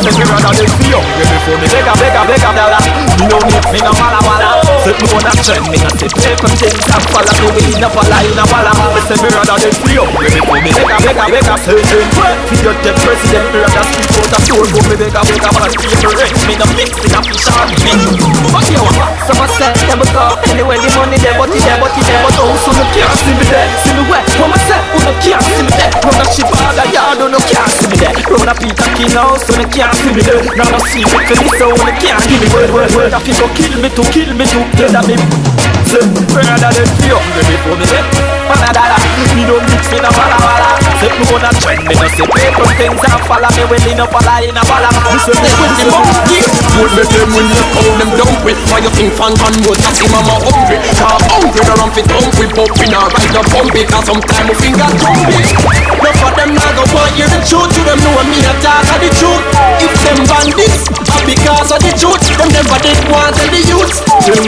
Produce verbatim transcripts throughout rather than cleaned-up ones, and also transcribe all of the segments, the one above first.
say me rather than see you. Way before me beg a beg a beg a dollar. Me no need me no walla walla. Set me on a trend, me no say paper things and follow me way in a follow in a follow. Me say me rather than see you. Way before me beg a beg a beg a certain. For your dead president, me rather speak out a store. Go me beg a beg a man paper rent. Me no mix in a fish and me. What you want? Some a say them go anyway the money there, but it there, but it there, but oh so no can't see me there. See me where? Come a say, who no can't see me there. Run a ship all a yard, who no can't see me there. Run a Peter King house, who no can't see me there. Now no see me for this, so who no can't give me word, word, word. If you go kill me to kill me to get at me. Say, rather than fear, before me say, Panadala. Me don't mix in a bala bala. Say me on a trend, me no say paper things and follow me well in a follow in a bala. Me say me with the monkey. Would make them when you call them down with. Why you think fan fan would not see mama hungry? Car hungry, the ramp it hungry, bumping or ride up bumpy. Cause sometime we finger jumpy. No for them now go want hear the truth. To them know me a talk of the truth. If them bandits, because of the truth. Them never did want tell the youth.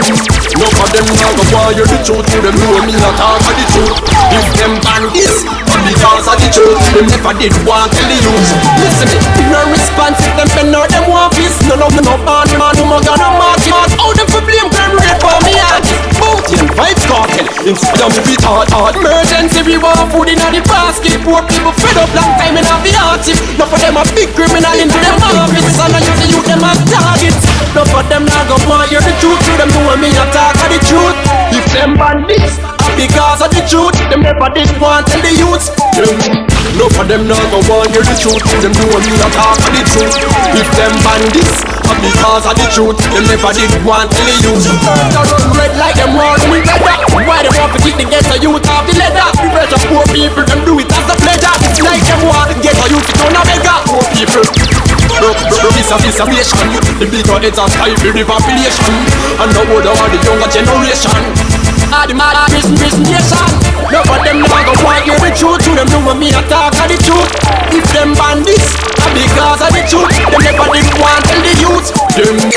No for them now go want hear the truth. To them know me a talk of the truth. If them bandits, because of the truth. Them never did want tell the youth. Listen me, no response if them pen or them want peace. None of them no band, man, who ma gonna march it. How them for blame crime rate for me artist. Bounty and vibes cartel, instead of me be hard hard. Emergency, we want food in the basket. Poor people fed up long time in the artist. Not for them a big criminal into them office. And I use the youth them as targets. Not for them now go want hear the truth. To them know me attack of the truth. If them bandits, because of the truth, them never did want tell the youth. No for them now go want hear the truth. Them know me attack of the truth. If them bandits, because of the truth, them never did want tell the youth. Turns are run red like them war with leather. Why they want to keep the ghetto youth off the leather? The pressure poor people, them do it as a pleasure. It's like them want to get a youth to turn a beggar. Poor people, bro, bro, this a this a nation. The bigger heads are stifle the population. And the older are the younger generation. All the mad prison, prison nation. No for them never go want hear the truth. To them know me attack of the truth. If them bandits, because of the truth, them never did want tell the youth. Them